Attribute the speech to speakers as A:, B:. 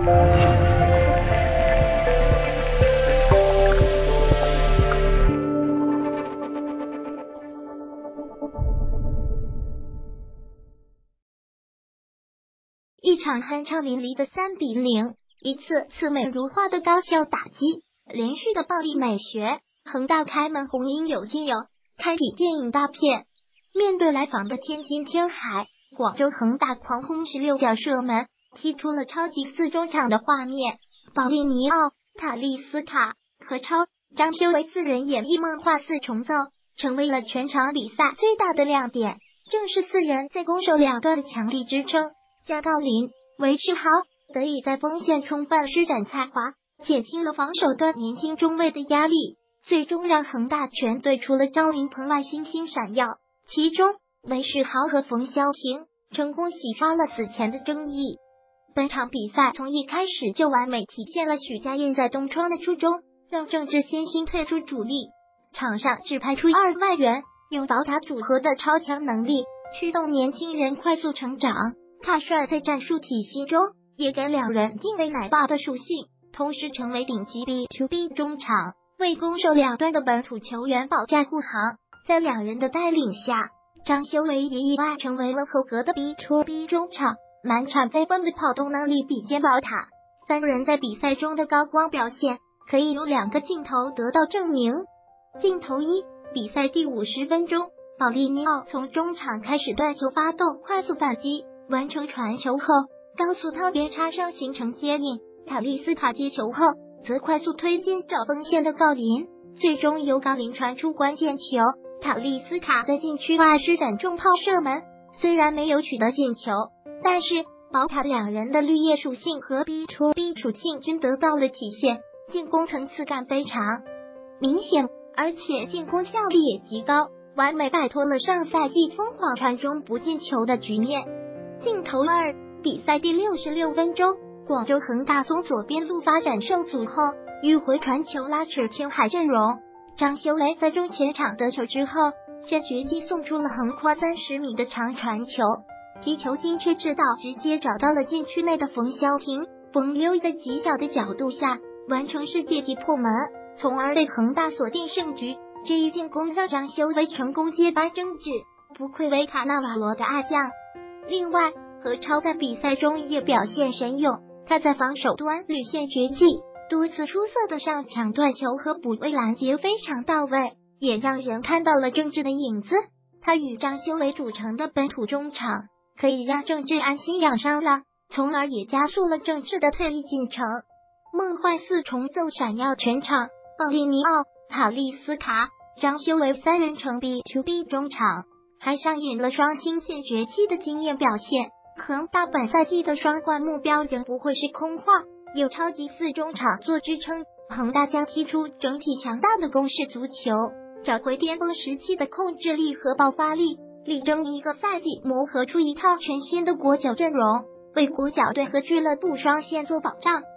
A: 一场酣畅淋漓的3-0，一次次美如画的高效打击，连续的暴力美学，恒大开门红应有尽有，开启电影大片。面对来访的天津天海，广州恒大狂轰16脚射门，踢出了超级4中场的画面。保利尼奥、塔利斯卡、何超、张修为4人演绎梦话4重奏，成为了全场比赛最大的亮点。正是4人在攻守两端的强力支撑，加高林、韦世豪得以在锋线充分施展才华，减轻了防守端年轻中卫的压力，最终让恒大全队除了张琳棚外星星闪耀。其中，韦世豪和冯潇霆成功洗刷了此前的争议。本场比赛从一开始就完美体现了许家印在东窗的初衷，让郑智先行退出主力，场上只派出2外援，用宝塔组合的超强能力驱动年轻人快速成长。卡帅在战术体系中也给2人定位奶爸的属性，同时成为顶级 B2B 中场，为攻守两端的本土球员保驾护航。在2人的带领下，张修为也意外成为了合格的 B2B 中场，满场飞奔的跑动能力比肩宝塔。3人在比赛中的高光表现可以由2个镜头得到证明。镜头1，比赛第50分钟，保利尼奥从中场开始断球发动快速反击，完成传球后高速套边插上形成接应，塔利斯卡接球后则快速推进找锋线的郜林，最终由郜林传出关键球，塔利斯卡在禁区外施展重炮射门，虽然没有取得进球，但是宝塔2人的绿叶属性和 B2B 属性均得到了体现，进攻层次感非常明显，而且进攻效率也极高，完美摆脱了上赛季疯狂传中不进球的局面。镜头2，比赛第66分钟，广州恒大从左边路发展受阻后，迂回传球拉扯天海阵容。张修为在中前场得球之后，先绝技送出了横跨30米的长传球，踢球精确制导，直接找到了禁区内的冯潇霆，冯溜在极小的角度下完成世界级破门，从而为恒大锁定胜局。这一进攻让张修为成功接班郑智，不愧为卡纳瓦罗的爱将。另外，何超在比赛中也表现神勇，他在防守端屡现绝技，多次出色的上抢断球和补位拦截非常到位，也让人看到了郑智的影子。他与张修为组成的本土中场可以让郑智安心养伤了，从而也加速了郑智的退役进程。梦幻4重奏闪耀全场，保利尼奥、塔利斯卡、张修为3人成 B2B 中场，还上演了双星现绝技的惊艳表现。恒大本赛季的双冠目标仍不会是空话，有超级4中场做支撑，恒大将踢出整体强大的攻势足球，找回巅峰时期的控制力和爆发力，力争一个赛季磨合出一套全新的国脚阵容，为国脚队和俱乐部双线做保障。